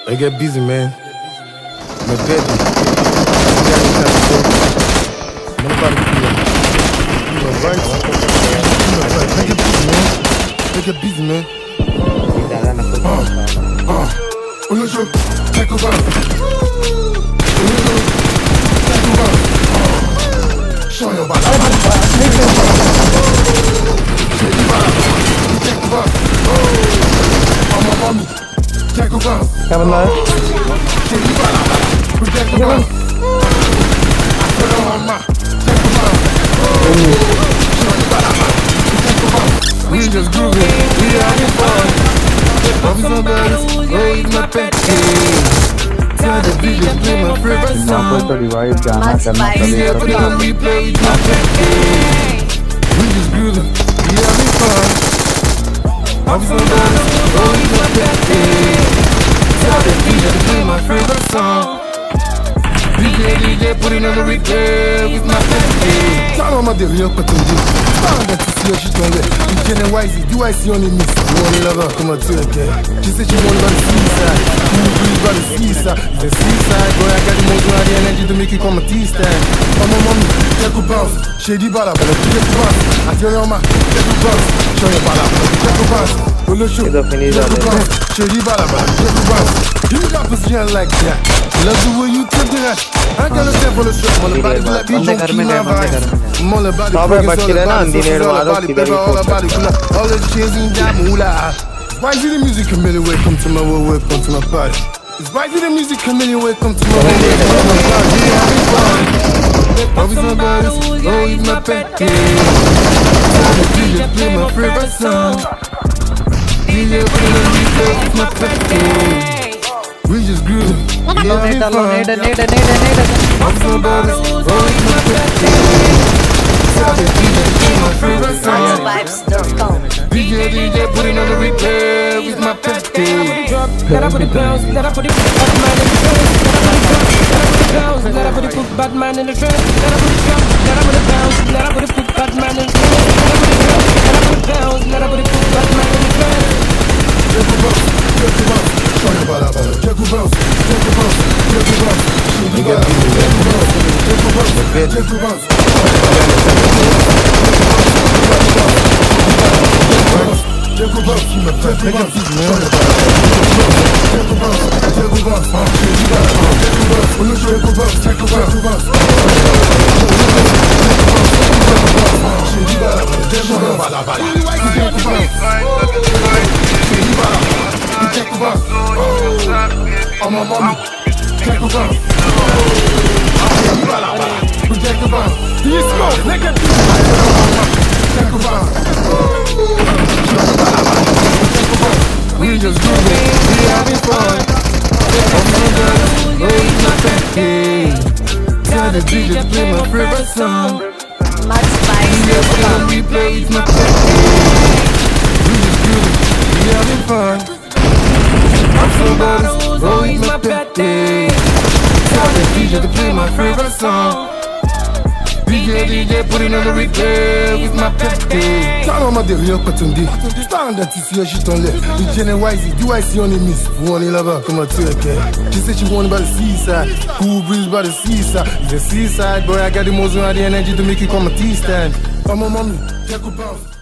I get busy, man. My baby. I get busy, man. We just grooving, we having fun. I'm somebody's always my pet. Tell the DJ play my favorite song. We play my pet. We just grooving, we having fun. I'm somebody's always my pet. Tell the DJ play my favorite song. DJ, put it on the replay with my pet. Tell them the real pet. She told me, you can't wise it. Do I see only miss? You only love her, come on to it, yeah. She said she wanted by the seaside. You breathe by the seaside. The seaside, boy, I got the most of the energy to make you come a T-stand. Oh, my mommy, take a bounce. Shady bala, but take a bounce. I tell your ma, take a bounce. Show your bala, take a bounce. Well, let's show. Take a bounce. Shady bala, take a bounce. You got position like that. Love the way you take that. I got a step on the strip. All about it, like me, don't keep my vibes. I'm all about it, all about it. All the chins in that moolah. Why is the music chameleon? Welcome to my world, welcome to my party. Why is the music chameleon? Welcome to my world, welcome to my party. Yeah, having fun. Always my bodies, always my pet. The DJ play my favorite song. DJ play my replay with my pet. We just grooving, we having fun. Always my bodies, always my pet. DJ, put it on the replay with my pet. Let I put it bounce, let I put it bad man in the trance. Let I put it bounce, let I put it bounce, let I put it bad man in the trance. Let I put it bounce, let I put it bad man in the trance. Take a bounce, take a bounce, show your bala bala. Take a bounce, take a bounce, take a bounce. You got me, take a bounce, take a bounce, take a bounce. Take a bounce, you my friend. Take a bounce, take a bounce, take a bounce. Take a bounce, take a bounce, take a bounce. Oh my mommy, take a bounce. Take a bounce. Do you smoke? Take a bounce. We just grooving, we having fun. Always my pet. Tell the DJ play my favorite song. DJ play on replay with my pet. We just grooving, we having fun. I'm somebody's always my pet. Tell the DJ to play my favorite song. DJ, put it on the replay with my pet. Tell them the real pet. Stand that you see her shit on there. You can't wise it. Do I see only miss? You only love her, come on to it, yeah. She said she wanted by the seaside. Who breathes by the seaside? The seaside, boy, I got the most of the energy to make you come a T-stand. Oh, my mommy, take a bounce.